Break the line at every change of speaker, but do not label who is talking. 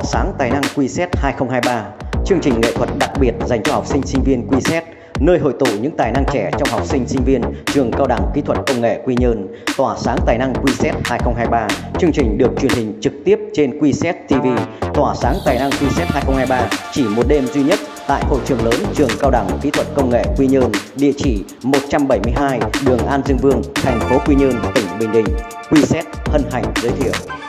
sáng tài năng QZ 2023, chương trình nghệ thuật đặc biệt dành cho học sinh sinh viên QZ, nơi hội tụ những tài năng trẻ trong học sinh sinh viên trường Cao đẳng Kỹ thuật Công nghệ Quy Nhơn. Tỏa sáng tài năng QZ 2023, chương trình được truyền hình trực tiếp trên QZ TV. Tỏa sáng tài năng QZ 2023 chỉ một đêm duy nhất tại hội trường lớn trường Cao đẳng Kỹ thuật Công nghệ Quy Nhơn, địa chỉ 172 đường An Dương Vương, thành phố Quy Nhơn, tỉnh Bình Định. QZ hân hạnh giới thiệu.